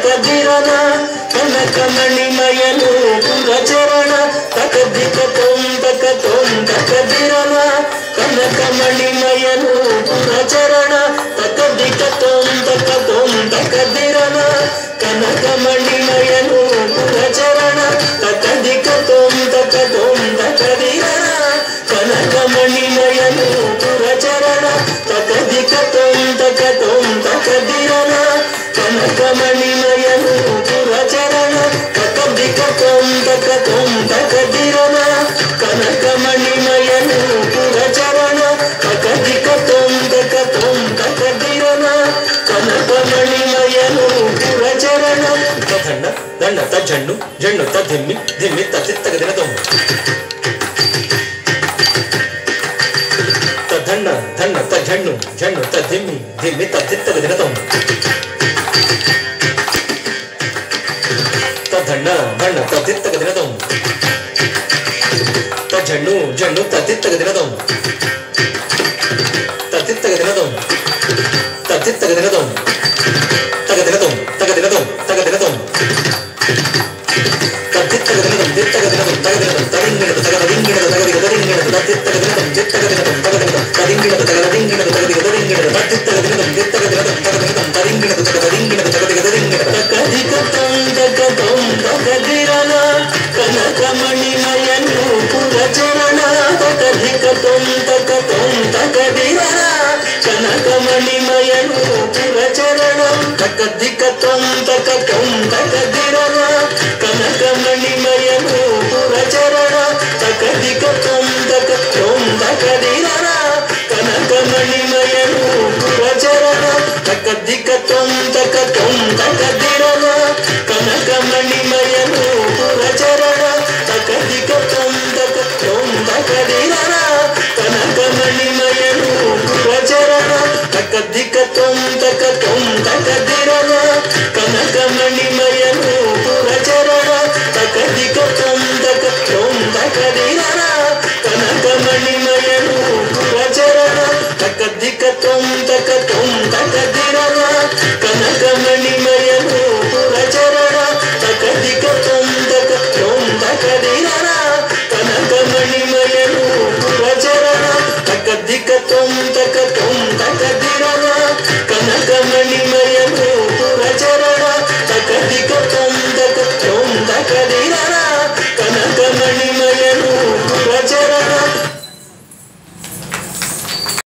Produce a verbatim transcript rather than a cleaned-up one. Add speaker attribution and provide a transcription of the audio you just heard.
Speaker 1: ತಕದಿರನ ಕನಕಮಣಿಮಯನು ಪುರಚರಣ ತಕದಿಕ ತೊಂ ತಕ ತೊಂ ತಕದಿರನ ಕನಕಮಣಿಮಯನು ಪುರಚರಣ ತಕದಿಕ ತೊಂ ತಕ ತೊಂ ತಕದಿರನ ಕನಕಮಣಿಮಯನು ಪುರಚರಣ ತಕದಿಕ ತೊಂ ತಕ ತೊಂ ತಕದಿರನ ಕನಕಮಣಿಮಯನು ಪುರಚರಣ ತಕದಿಕ ತೊಂ ತಕ ತೊಂ ತಕದಿರನ ಕನಕಮಣಿಮಯನು ಪುರಚರಣ ತಕದಿಕ ತೊಂ ತಕ ತೊಂ ತಕದಿರನ ಕನಕಮಣಿಮಯನು ಪುರಚರಣ ತಕದಿಕ ತೊಂ ತಕ ತೊಂ ತಕದಿರನ ಕನಕಮಣಿಮಯನು ಪುರಚರಣ ತಧಣ್ಣ ದಂಡ ತಜ್ಜಣ್ಣು ಜಣ್ಣು ತದ್ದಿಮ್ಮಿ ದಿಮ್ಮಿ ತತ್ತಿತ್ತಗದಿನ ತೊಂಬ ತಧಣ್ಣ ಧಣ್ಣ ತಜ್ಜಣ್ಣು ಜಣ್ಣು ತದ್ದಿಮ್ಮಿ ದಿಮ್ಮಿ ತತ್ತಿತ್ತಗದಿನ ತೊಂಬ ತಧಣ್ಣ ಧಣ್ಣ ತತ್ತಿತ್ತಗದಿನ ತೊಂಬ ತಜ್ಜಣ್ಣು ಜಣ್ಣು ತತ್ತಿತ್ತಗದಿನ ತೊಂಬ ತತ್ತಿತ್ತಗದಿನ ತೊಂಬ ತತ್ತಿತ್ತಗದಿನ ತೊಂಬ ತಗದಿನ ತೊಂಬ ತಗದಿನ ತೊಂಬ ತಗದಿನ ತೊಂಬ ತತ್ತಿತ್ತಗದಿನ ತೊಂಬ ತಿತ್ತಗದಿನ ತೊಂಬ ತಗದಿನ ತೊಂಬ ತದಿಂಗಿಣದ ತಗದಿಂಗಿಣದ ತಗದಿಗ ತದಿಂಗಿಣದ ತತ್ತಿತ್ತಗದಿನ ತೊಂಬ ತಿತ್ತಗದಿನ ತೊಂಬ ತಗದಿನ ತೊಂಬ ತದಿಂಗಿಣದ ತಗದಿಂಗಿಣದ ತಗದಿಗ ತದಿಂಗಿಣದ ತತ್ತಿತ್ತಗದಿನ ತೊಂಬ ತಿತ್ತಗದಿನ ತೊಂಬ ತಗದಿನ ತೊಂಬ ತದಿಂಗಿಣದ ತಗದಿಂಗಿಣದ ತಗದಿಗ ತದಿಂಗಿಣದ ತಕದಿಕ ತೊಂ ತಕ ತೊಂ ತಕದಿರನ ಕನಕಮಣಿಮಯನು ಪುರಚರಣ ತಕದಿಕ ತೊಂ ತಕ ತೊಂ ತಕದಿರನ ಕನಕಮಣಿಮಯನು ಪುರಚರಣ ತಕದಿಕ ತೊಂ ತಕ ತೊಂ ತಕದಿರನ ಕನಕಮಣಿಮಯನು ಪುರಚರಣ ತಕದಿಕ ತೊಂ ತಕ ತೊಂ ತಕದಿರನ ಕನಕಮಣಿಮಯನು ಪುರಚರಣ ತಕದಿಕ ತೊಂ ತಕ ತೊಂ ತಕದಿರನ ಕನಕಮಣಿಮಯನು ಪುರಚರಣ ತಕದಿಕ ತೊಂ ತಕ ತೊಂ ತಕದಿರನ ಕನಕಮಣಿಮಯನು ಪುರಚರಣ ತಕದಿಕ ತೊಂ ತಕ ತೊಂ ತಕದಿರನ ಕನಕಮಣಿಮಯನು ಪುರಚರಣ ತಕದಿಕ ತೊಂ ತಕ ತೊಂ ತಕದಿರನ ಕನಕಮಣಿಮಯನು ಪುರಚರಣ ತಕದಿಕ ತೊಂ ತಕ ತೊಂ ತಕದಿರನ